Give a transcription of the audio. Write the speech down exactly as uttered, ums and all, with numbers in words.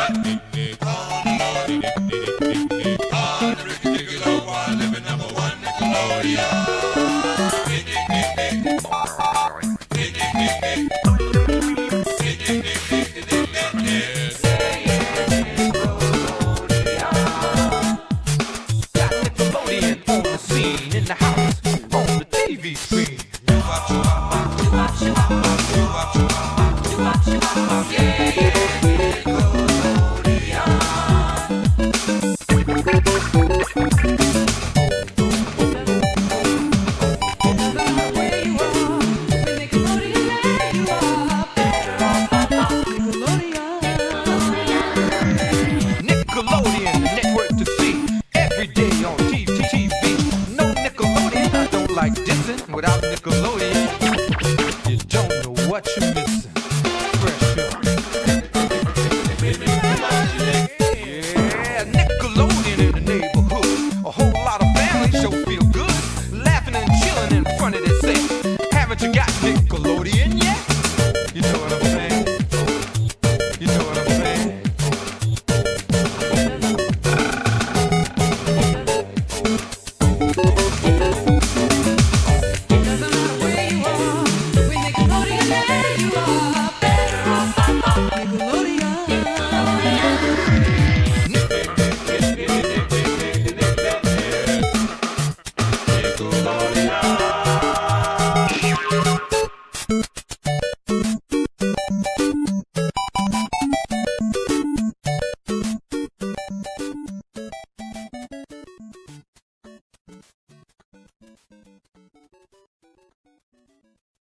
what? Living number one Nickelodeon. In the house, on the T V screen. Nickelodeon, the network to see every day on T V. No Nickelodeon, I don't like dissing. Without Nickelodeon, you don't know what you're missing. Pressure. Yeah, Nickelodeon in the neighborhood. A whole lot of family show feel good. Laughing and chilling in front of the set. Haven't you got Nickelodeon yet? You know what I'm saying? You know what I'm saying?